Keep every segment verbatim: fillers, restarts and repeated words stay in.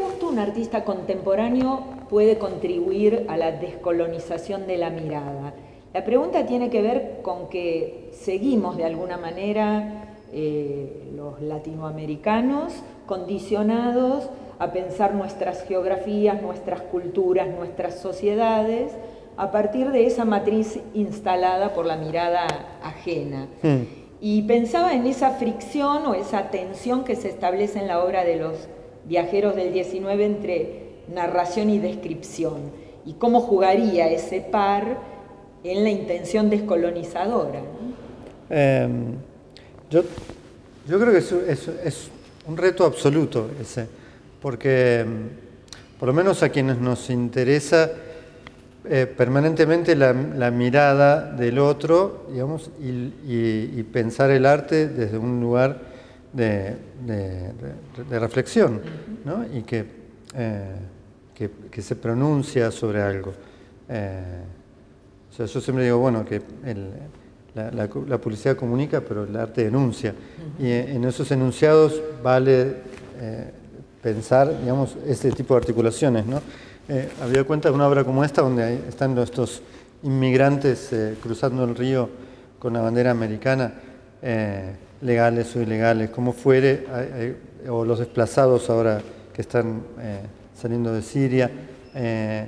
punto un artista contemporáneo puede contribuir a la descolonización de la mirada? La pregunta tiene que ver con que seguimos de alguna manera eh, los latinoamericanos condicionados a pensar nuestras geografías, nuestras culturas, nuestras sociedades a partir de esa matriz instalada por la mirada ajena. Mm. Y pensaba en esa fricción o esa tensión que se establece en la obra de los viajeros del diecinueve entre narración y descripción, y cómo jugaría ese par en la intención descolonizadora, ¿no? Eh, yo, yo creo que es, es, es un reto absoluto ese, porque por lo menos a quienes nos interesa eh, permanentemente la, la mirada del otro, digamos, y, y, y pensar el arte desde un lugar de, de, de, de reflexión, ¿no? Y que, eh, que, que se pronuncia sobre algo. Eh, o sea, yo siempre digo, bueno, que el, la, la, la publicidad comunica, pero el arte denuncia. Uh-huh. Y en esos enunciados vale eh, pensar, digamos, este tipo de articulaciones, ¿no? Eh, había cuenta de una obra como esta, donde hay, están estos inmigrantes eh, cruzando el río con la bandera americana, eh, legales o ilegales, como fuere, hay, hay, o los desplazados ahora que están eh, saliendo de Siria. Eh,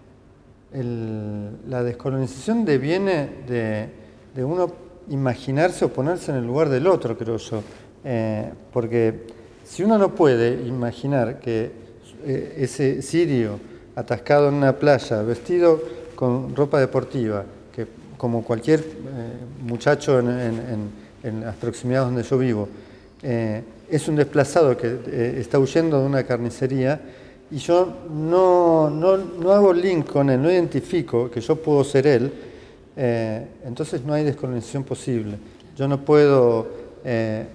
el, la descolonización deviene de, de uno imaginarse o ponerse en el lugar del otro, creo yo. Eh, porque si uno no puede imaginar que eh, ese sirio atascado en una playa, vestido con ropa deportiva, que como cualquier eh, muchacho en, en, en, en las proximidades donde yo vivo, eh, es un desplazado que eh, está huyendo de una carnicería, y yo no, no, no hago link con él, no identifico que yo puedo ser él, eh, entonces no hay descolonización posible. Yo no puedo eh,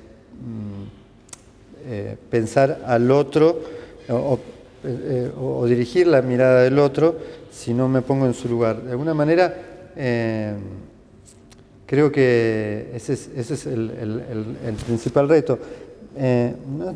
eh, pensar al otro o, eh, o, o dirigir la mirada del otro si no me pongo en su lugar. De alguna manera, eh, creo que ese es, ese es el, el, el, el principal reto. Eh, no,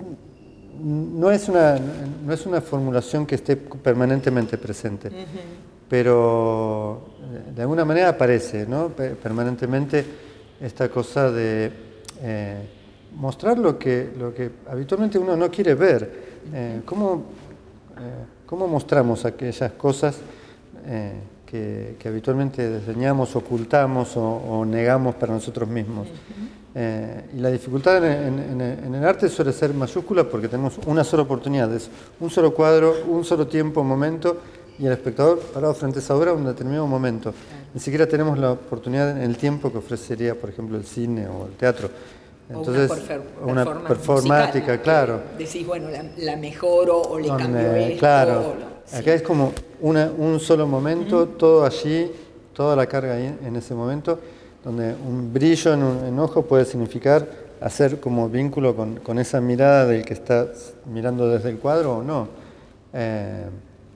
No es, una, no es una formulación que esté permanentemente presente, uh-huh. pero de alguna manera aparece, ¿no? Permanentemente esta cosa de eh, mostrar lo que, lo que habitualmente uno no quiere ver. Eh, ¿cómo, eh, ¿Cómo mostramos aquellas cosas eh, que, que habitualmente desdeñamos, ocultamos o, o negamos para nosotros mismos? Uh-huh. Eh, y la dificultad en, en, en el arte suele ser mayúscula porque tenemos una sola oportunidad, es un solo cuadro, un solo tiempo, momento, y el espectador parado frente a esa obra en un determinado momento. Ni siquiera tenemos la oportunidad en el tiempo que ofrecería, por ejemplo, el cine o el teatro. Entonces, o una, una performática, musical, claro. Decís, bueno, la, la mejoro o le Donde, cambio esto. Claro, o lo, sí. Acá es como una, un solo momento, uh-huh. todo allí, toda la carga ahí en ese momento, donde un brillo en un en ojo puede significar hacer como vínculo con, con esa mirada del que está mirando desde el cuadro o no. Eh,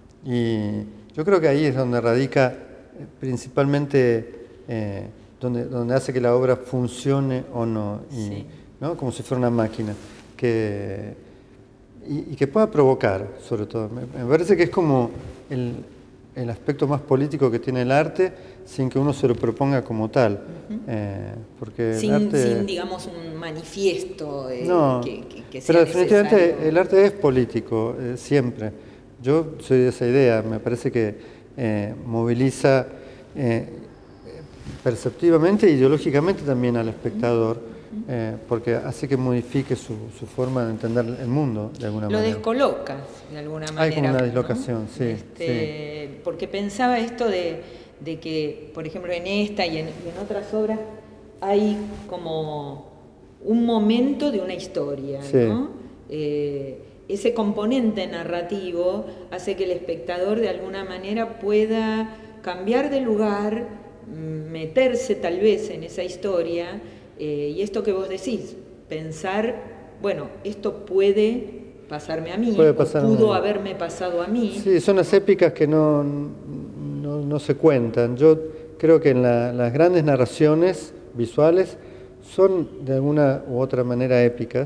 y yo creo que ahí es donde radica principalmente, eh, donde, donde hace que la obra funcione o no, y, sí. ¿no? Como si fuera una máquina, que, y, y que pueda provocar, sobre todo. Me, me parece que es como el, el aspecto más político que tiene el arte, sin que uno se lo proponga como tal. Uh-huh. eh, porque sin, el arte, sin, digamos, un manifiesto eh, no, que, que, que sea pero definitivamente necesario. El arte es político, eh, siempre. Yo soy de esa idea, me parece que eh, moviliza eh, perceptivamente e ideológicamente también al espectador, uh-huh. eh, porque hace que modifique su, su forma de entender el mundo, de alguna lo manera. Lo descolocas, de alguna manera. Hay como una dislocación, ¿no? sí, este, sí. Porque pensaba esto de... de que, por ejemplo, en esta y en, y en otras obras hay como un momento de una historia, sí. ¿no? Eh, ese componente narrativo hace que el espectador de alguna manera pueda cambiar de lugar, meterse tal vez en esa historia, eh, y esto que vos decís, pensar, bueno, esto puede pasarme a mí, puede pasar o pudo a mí. haberme pasado a mí. Sí, son las épicas que no... No, no se cuentan. Yo creo que en la, las grandes narraciones visuales son de alguna u otra manera épicas,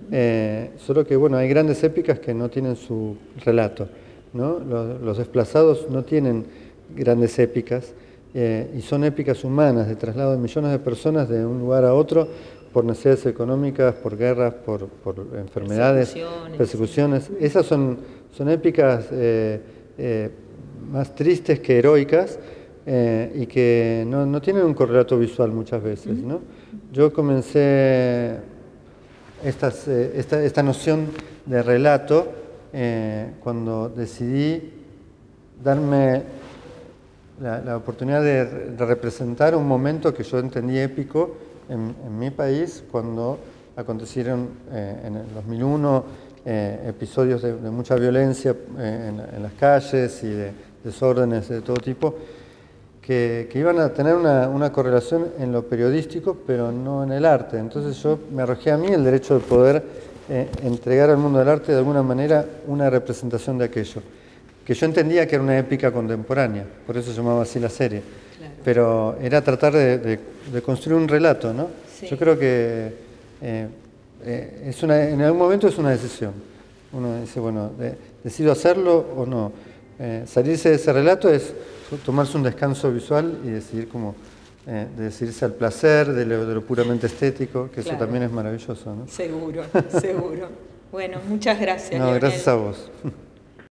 eh, solo que bueno, hay grandes épicas que no tienen su relato, ¿no? Los, los desplazados no tienen grandes épicas, eh, y son épicas humanas, de traslado de millones de personas de un lugar a otro, por necesidades económicas, por guerras, por, por enfermedades, persecuciones. persecuciones. Esas son, son épicas eh, eh, más tristes que heroicas, eh, y que no, no tienen un correlato visual muchas veces, ¿no? Yo comencé estas, eh, esta, esta noción de relato eh, cuando decidí darme la, la oportunidad de, de representar un momento que yo entendí épico En, en mi país, cuando acontecieron eh, en el dos mil uno eh, episodios de, de mucha violencia eh, en, en las calles y de desórdenes de todo tipo, que, que iban a tener una, una correlación en lo periodístico, pero no en el arte. Entonces yo me arrojé a mí el derecho de poder eh, entregar al mundo del arte de alguna manera una representación de aquello, que yo entendía que era una épica contemporánea, por eso se llamaba así la serie. Pero era tratar de, de, de construir un relato, ¿no? Sí. Yo creo que eh, eh, es una, en algún momento es una decisión. Uno dice, bueno, de, decido hacerlo o no. Eh, salirse de ese relato es tomarse un descanso visual y decidir cómo, eh, de decidirse al placer, de lo, de lo puramente estético, que claro. Eso también es maravilloso, ¿no? Seguro, seguro. Bueno, muchas gracias. No, Lionel. Gracias a vos.